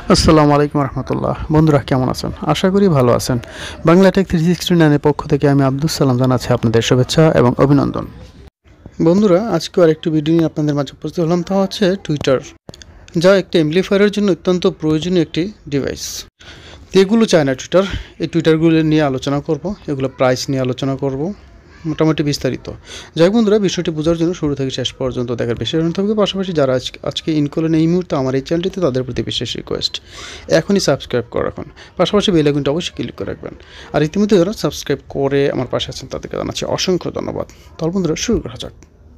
আসসালামু আলাইকুম রহমতুল্লাহ। বন্ধুরা কেমন আছেন? আশা করি ভালো আছেন। বাংলা টেক 369 এর পক্ষ থেকে আমি আব্দুল সালাম জানাচ্ছি আপনাদের শুভেচ্ছা এবং অভিনন্দন। বন্ধুরা, আজকে আরেকটি ভিডিও নিয়ে আপনাদের মাঝে উপস্থিত হলাম। তা হচ্ছে টুইটার, যা একটি অ্যাম্পলিফায়ারের জন্য অত্যন্ত প্রয়োজনীয় একটি ডিভাইস। এগুলো চায় না টুইটার। এই টুইটারগুলো নিয়ে আলোচনা করব, এগুলো প্রাইস নিয়ে আলোচনা করব, মোটামুটি বিস্তারিত। যাই বিষয়টি বোঝার জন্য শুরু থেকে শেষ পর্যন্ত দেখার বিশেষ অনুরোধ থাকবে। পাশাপাশি যারা আজকে ইন করলেন এই মুহূর্তে আমার এই চ্যানেলটিতে, তাদের প্রতি বিশেষ রিকোয়েস্ট, এখনই সাবস্ক্রাইব করে রাখুন। পাশাপাশি বেল আইকনটা অবশ্যই ক্লিক করে রাখবেন। আর ইতিমধ্যে যারা সাবস্ক্রাইব করে আমার পাশে আছেন তাদেরকে জানাচ্ছি অসংখ্য ধন্যবাদ। তাহলে বন্ধুরা শুরু করা যাক।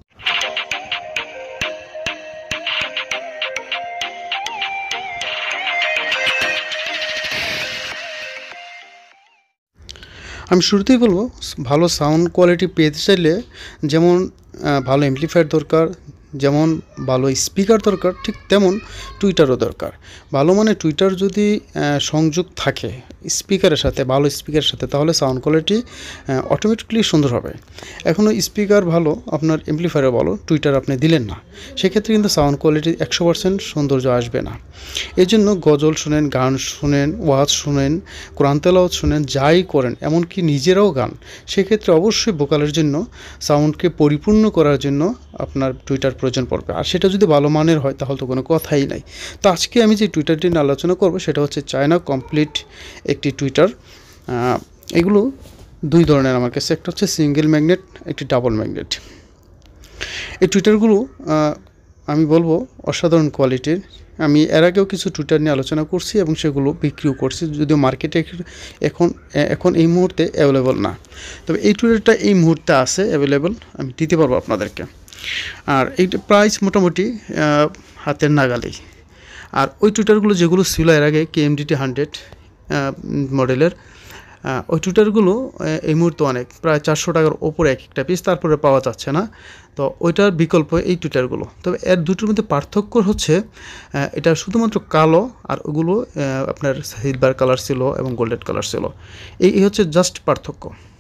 আমি শুরুতেই বলবো, ভালো সাউন্ড কোয়ালিটি পেতে চাইলে যেমন ভালো অ্যাম্পলিফায়ার দরকার, যেমন ভালো স্পিকার দরকার, ঠিক তেমন টুইটারও দরকার। ভালো মানে টুইটার যদি সংযোগ থাকে স্পিকারের সাথে, ভালো স্পিকারের সাথে, তাহলে সাউন্ড কোয়ালিটি অটোমেটিকলি সুন্দর হবে। এখনও স্পিকার ভালো, আপনার অ্যাম্পলিফায়ারও ভালো, টুইটার আপনি দিলেন না, সেক্ষেত্রে কিন্তু সাউন্ড কোয়ালিটি 100% সৌন্দর্য আসবে না। এই জন্য গজল শুনেন, গান শুনেন, ওয়াজ শুনেন, কোরআন তেলাওয়াত শুনেন, যাই করেন, এমনকি নিজেরাও গান, সেক্ষেত্রে অবশ্যই ভোকালের জন্য সাউন্ডকে পরিপূর্ণ করার জন্য আপনার টুইটার প্রয়োজন পড়বে। আর সেটা যদি ভালো মানের হয় তাহলে তো কোনো কথাই নাই। তো আজকে আমি যে টুইটারটি নিয়ে আলোচনা করব সেটা হচ্ছে চায়না কমপ্লিট একটি টুইটার। এগুলো দুই ধরনের আমার কাছে, একটা হচ্ছে সিঙ্গেল ম্যাগনেট, একটি ডাবল ম্যাগনেট। এই টুইটারগুলো আমি বলবো অসাধারণ কোয়ালিটির। আমি এর আগেও কিছু টুইটার নিয়ে আলোচনা করছি এবং সেগুলো বিক্রিও করছি, যদিও মার্কেটে এখন এই মুহূর্তে অ্যাভেলেবল না। তবে এই টুইটারটা এই মুহূর্তে আছে অ্যাভেলেবল, আমি দিতে পারবো আপনাদেরকে। আর এইটা প্রাইস মোটামুটি হাতের নাগালেই। আর ওই টুইটারগুলো যেগুলো ছিল এর আগে KMDT 100 মডেলের, ওই টুইটারগুলো এই মুহূর্তে অনেক, প্রায় 400 টাকার ওপরে এক একটা পিস, তারপরে পাওয়া যাচ্ছে না। তো ওইটার বিকল্প এই টুইটারগুলো। তবে এর দুটোর মধ্যে পার্থক্য হচ্ছে এটা শুধুমাত্র কালো, আর ওগুলো আপনার সিলভার কালার ছিল এবং গোল্ডেন কালার ছিল। এই হচ্ছে জাস্ট পার্থক্য।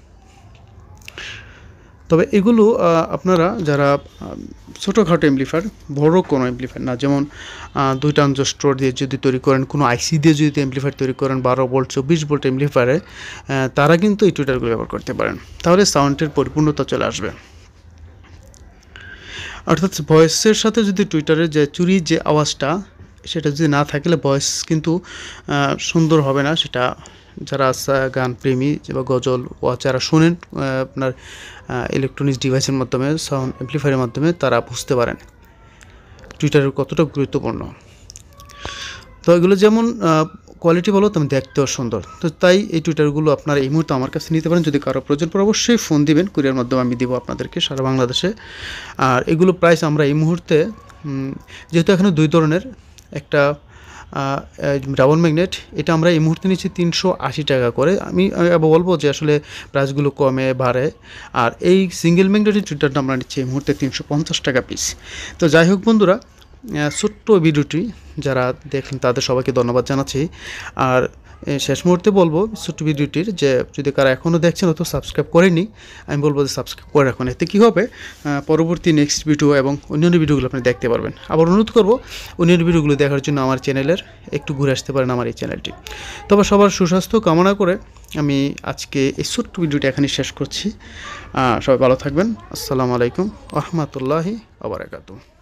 তবে এগুলো আপনারা যারা ছোটোখাটো অ্যাম্পলিফায়ার, বড় কোনো অ্যাম্পলিফায়ার না, যেমন 2 ট্রানজিস্টর দিয়ে যদি তৈরি করেন, কোনো আইসি দিয়ে যদি অ্যাম্পলিফায়ার তৈরি করেন, 12 ভোল্ট 24 ভোল্ট অ্যাম্পলিফায়ারে, তারা কিন্তু এই টুইটারগুলো ব্যবহার করতে পারেন। তাহলে সাউন্ডের পরিপূর্ণতা চলে আসবে। অর্থাৎ ভয়েসের সাথে যদি টুইটারের যে চুরির যে আওয়াজটা, সেটা যদি না থাকলে ভয়েস কিন্তু সুন্দর হবে না। সেটা যারা গান প্রেমী বা গজল যারা শোনেন আপনার ইলেকট্রনিক্স ডিভাইসের মাধ্যমে, সাউন্ড অ্যাম্পলিফায়ারের মাধ্যমে, তারা বুঝতে পারেন টুইটারের কতটা গুরুত্বপূর্ণ। তো এগুলো যেমন কোয়ালিটি ভালো, তেমন দেখতেও সুন্দর। তো তাই এই টুইটারগুলো আপনারা এই মুহূর্তে আমার কাছে নিতে পারেন। যদি কারো প্রয়োজন পড়ে অবশ্যই ফোন দিবেন, কুরিয়ার মাধ্যমে আমি দেবো আপনাদেরকে সারা বাংলাদেশে। আর এগুলো প্রাইস আমরা এই মুহূর্তে, যেহেতু এখানে দুই ধরনের, একটা ডাবল ম্যাগনেট, এটা আমরা এই মুহূর্তে নিচ্ছি 380 টাকা করে। আমি বলবো যে আসলে প্রাইসগুলো কমে বাড়ে। আর এই সিঙ্গেল ম্যাগনেটের টুইটারটা আমরা নিচ্ছি এই মুহূর্তে 350 টাকা পিস। তো যাই হোক বন্ধুরা, ছোট্ট ভিডিওটি যারা দেখেন তাদের সবাইকে ধন্যবাদ জানাচ্ছি। আর শেষ মুহূর্তে বলবো ছোট্ট ভিডিওটির, যে যদি কারা এখনও দেখছেন অত সাবস্ক্রাইব করেনি, আমি বলবো যে সাবস্ক্রাইব করে রাখুন। এতে কী হবে, পরবর্তী নেক্সট ভিডিও এবং অন্যান্য ভিডিওগুলো আপনি দেখতে পারবেন। আবার অনুরোধ করবো অন্যান্য ভিডিওগুলো দেখার জন্য আমার চ্যানেলের একটু ঘুরে আসতে পারেন আমার এই চ্যানেলটি। তবে সবার সুস্বাস্থ্য কামনা করে আমি আজকে এই ছোট্ট ভিডিওটি এখানেই শেষ করছি। সবাই ভালো থাকবেন। আসসালামু আলাইকুম ওয়া রাহমাতুল্লাহি ওয়া বারাকাতুহু।